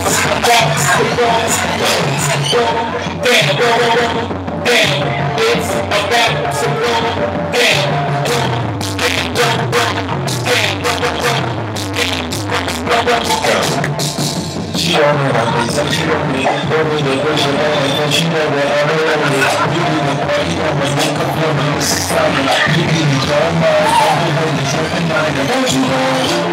She on me, I say she on me. Only the person and she know that I'm around it. You be the party on my neck up on the side. You be the drama, I'm the one that's something I don't you know.